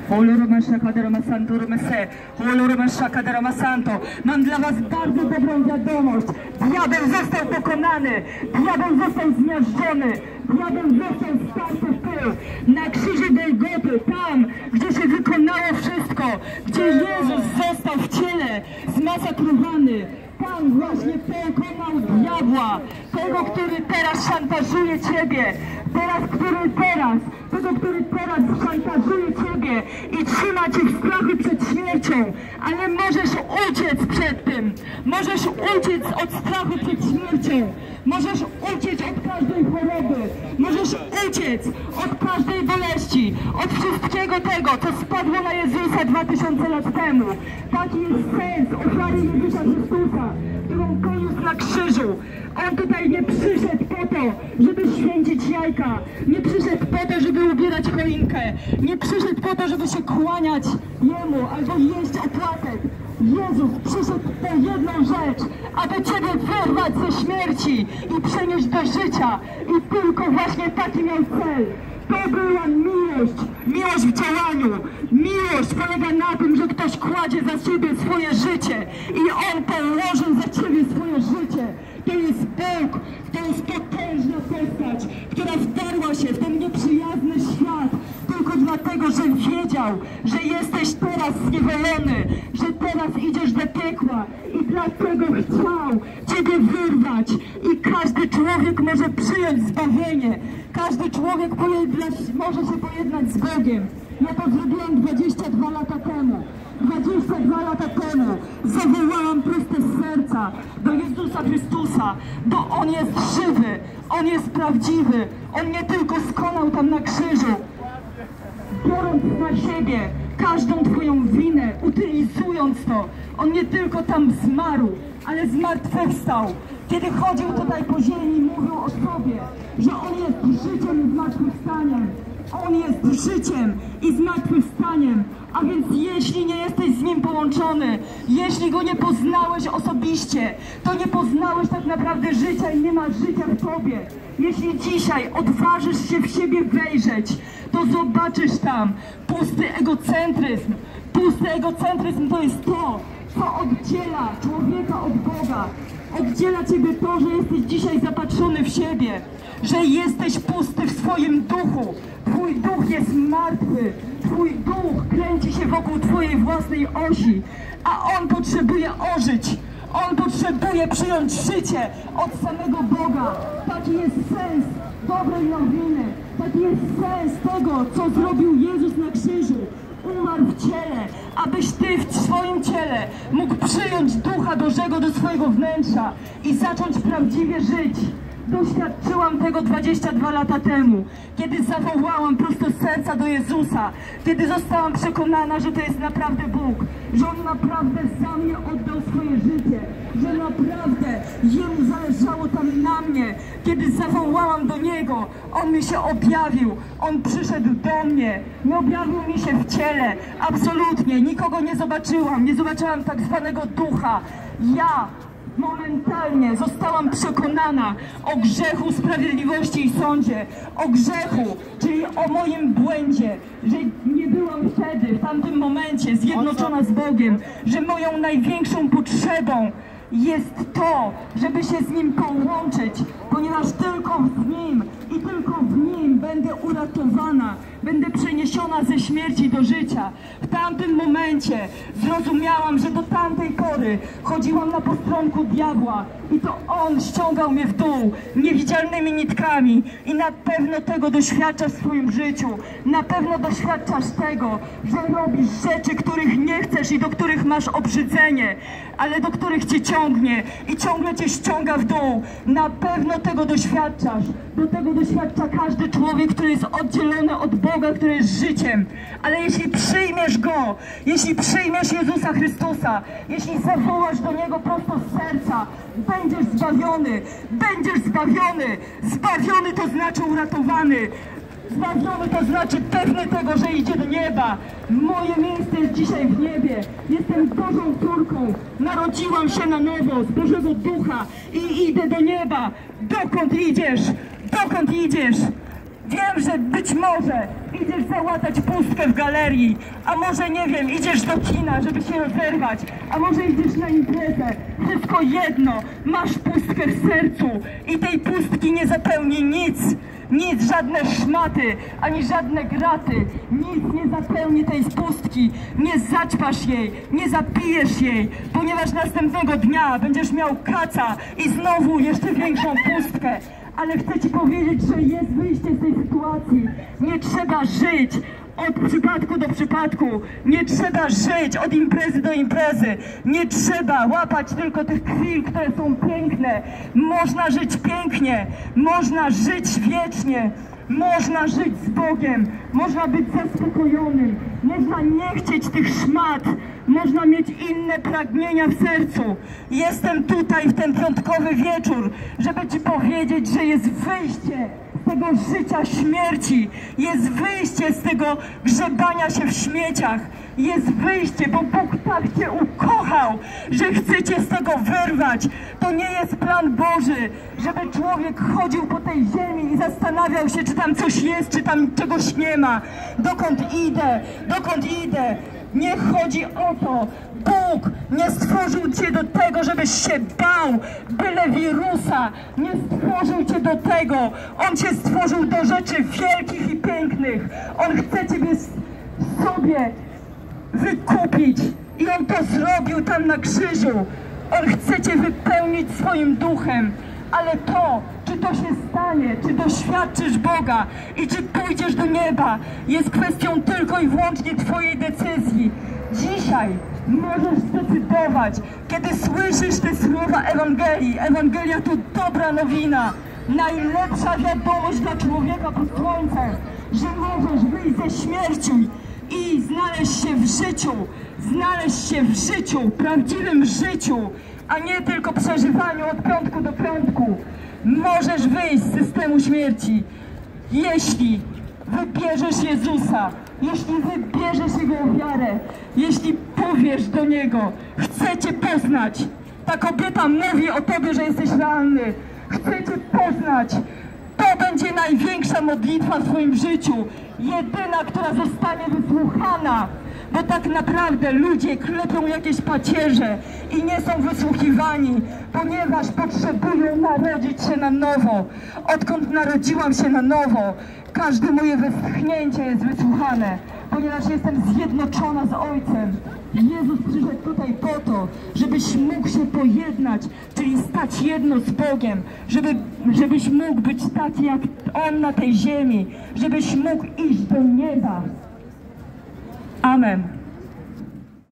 Mam dla was bardzo dobrą wiadomość. Diabeł został pokonany, diabeł został zmiażdżony, diabeł został starty w pył. Na krzyżu Golgoty, tam, gdzie się wykonało wszystko, gdzie Jezus został w ciele zmasakrowany, tam właśnie pokonał diabła, tego, który teraz szantażuje ciebie, tego, który teraz szantażuje ciebie i trzyma cię w strachu przed śmiercią, ale możesz uciec przed tym, możesz uciec od strachu przed śmiercią, możesz uciec od każdej choroby, możesz uciec od każdej boleści, od wszystkiego tego, co spadło na Jezusa 2000 lat temu. Taki jest sens ofiary Jezusa Chrystusa, którą poniósł na krzyżu. On tutaj nie przyszedł po to, żeby święcić jajka, nie przyszedł po to, żeby ubierać choinkę, nie przyszedł po to, żeby się kłaniać Jemu albo jeść opłatek. Jezus przyszedł po jedną rzecz, aby ciebie wyrwać ze śmierci i przenieść do życia. I tylko właśnie taki miał cel. To była miłość, miłość w działaniu. Miłość polega na tym, że ktoś kładzie za siebie swoje życie i On położył za ciebie swoje życie. To jest Bóg, to jest potężna postać, która wdarła się w ten nieprzyjazny świat tylko dlatego, że wiedział, że jesteś teraz zniewolony, że teraz idziesz do piekła i dlatego chciał ciebie wyrwać. I każdy człowiek może przyjąć zbawienie, każdy człowiek może się pojednać z Bogiem. Ja to zrobiłam 22 lata temu. 22 lata temu zawołałam prosto z serca do Jezusa Chrystusa, bo On jest żywy, On jest prawdziwy, On nie tylko skonał tam na krzyżu, biorąc na siebie każdą twoją winę, utylizując to. On nie tylko tam zmarł, ale zmartwychwstał. Kiedy chodził tutaj po ziemi, mówił o sobie, że On jest życiem i zmartwychwstaniem. On jest życiem i zmartwychwstaniem. A więc jeśli nie jesteś z Nim połączony, jeśli Go nie poznałeś osobiście, to nie poznałeś tak naprawdę życia i nie ma życia w tobie. Jeśli dzisiaj odważysz się w siebie wejrzeć, to zobaczysz tam pusty egocentryzm. Pusty egocentryzm to jest to, co oddziela człowieka od Boga. Oddziela ciebie to, że jesteś dzisiaj zapatrzony w siebie, że jesteś pusty w swoim duchu. Twój duch jest martwy, twój duch kręci się wokół twojej własnej osi, a on potrzebuje ożyć. On potrzebuje przyjąć życie od samego Boga. Taki jest sens dobrej nowiny. Taki jest sens tego, co zrobił Jezus na krzyżu. Umarł w ciele, abyś ty w swoim ciele mógł przyjąć Ducha Bożego do swojego wnętrza i zacząć prawdziwie żyć. Doświadczyłam tego 22 lata temu, kiedy zawołałam prosto z serca do Jezusa, kiedy zostałam przekonana, że to jest naprawdę Bóg, że On naprawdę za mnie oddał swoje życie, że naprawdę Jemu zależało tam na mnie. Kiedy zawołałam do Niego, On mi się objawił, On przyszedł do mnie, nie objawił mi się w ciele, absolutnie, nikogo nie zobaczyłam tak zwanego ducha. Ja momentalnie zostałam przekonana o grzechu, sprawiedliwości i sądzie. O grzechu, czyli o moim błędzie, że nie byłam wtedy, w tamtym momencie zjednoczona z Bogiem, że moją największą potrzebą jest to, żeby się z Nim połączyć, ponieważ tylko z Nim i tylko w Nim będę uratowana, będę przeniesiona ze śmierci do życia. W tamtym momencie zrozumiałam, że do tamtej pory chodziłam na postronku diabła i to on ściągał mnie w dół niewidzialnymi nitkami i na pewno tego doświadczasz w swoim życiu. Na pewno doświadczasz tego, że robisz rzeczy, których nie chcesz i do których masz obrzydzenie, ale do których cię ciągnie i ciągle cię ściąga w dół. Na pewno tego doświadczasz. Do tego doświadcza każdy człowiek, który jest oddzielony od Boga, który jest życiem. Ale jeśli przyjmiesz Go, jeśli przyjmiesz Jezusa Chrystusa, jeśli zawołasz do Niego prosto z serca, będziesz zbawiony. Będziesz zbawiony. Zbawiony to znaczy uratowany. Zbawiony to znaczy pewny tego, że idzie do nieba. Moje miejsce jest dzisiaj w niebie. Jestem Bożą córką. Narodziłam się na nowo z Bożego Ducha i idę do nieba. Dokąd idziesz? Dokąd idziesz? Wiem, że być może idziesz załatać pustkę w galerii, a może, nie wiem, idziesz do kina, żeby się rozerwać, a może idziesz na imprezę. Wszystko jedno, masz pustkę w sercu i tej pustki nie zapełni nic. Nic, żadne szmaty, ani żadne graty, nic nie zapełni tej pustki, nie zaćpasz jej, nie zapijesz jej, ponieważ następnego dnia będziesz miał kaca i znowu jeszcze większą pustkę. Ale chcę ci powiedzieć, że jest wyjście z tej sytuacji. Nie trzeba żyć od przypadku do przypadku. Nie trzeba żyć od imprezy do imprezy. Nie trzeba łapać tylko tych chwil, które są piękne. Można żyć pięknie. Można żyć wiecznie. Można żyć z Bogiem. Można być zaspokojonym. Można nie chcieć tych szmat. Można mieć inne pragnienia w sercu. Jestem tutaj w ten piątkowy wieczór, żeby ci powiedzieć, że jest wyjście z tego życia śmierci. Jest wyjście z tego grzebania się w śmieciach. Jest wyjście, bo Bóg tak cię ukochał, że chce cię z tego wyrwać. To nie jest plan Boży, żeby człowiek chodził po tej ziemi i zastanawiał się, czy tam coś jest, czy tam czegoś nie ma. Dokąd idę? Dokąd idę? Nie chodzi o to. Bóg nie stworzył cię do tego, żebyś się bał byle wirusa. Nie stworzył cię do tego. On cię stworzył do rzeczy wielkich i pięknych. On chce ciebie sobie wykupić. I On to zrobił tam na krzyżu. On chce cię wypełnić swoim duchem. Ale to, czy to się stanie, czy doświadczysz Boga i czy pójdziesz do nieba, jest kwestią tylko i wyłącznie twojej decyzji. Dzisiaj możesz zdecydować, kiedy słyszysz te słowa Ewangelii. Ewangelia to dobra nowina, najlepsza wiadomość dla człowieka pod słońcem, że możesz wyjść ze śmierci i znaleźć się w życiu. Znaleźć się w życiu, prawdziwym życiu, a nie tylko przeżywaniu od piątku do piątku. Możesz wyjść z systemu śmierci, jeśli wybierzesz Jezusa, jeśli wybierzesz Jego ofiarę, jeśli powiesz do Niego: chcę Cię poznać. Ta kobieta mówi o Tobie, że jesteś realny. Chcę Cię poznać. To będzie największa modlitwa w Twoim życiu. Jedyna, która zostanie wysłuchana. Bo tak naprawdę ludzie klepią jakieś pacierze i nie są wysłuchiwani, ponieważ potrzebują narodzić się na nowo. Odkąd narodziłam się na nowo, każde moje westchnięcie jest wysłuchane, ponieważ jestem zjednoczona z Ojcem. Jezus przyszedł tutaj po to, żebyś mógł się pojednać, czyli stać jedno z Bogiem, żebyś mógł być taki jak On na tej ziemi, żebyś mógł iść do nieba. Amen.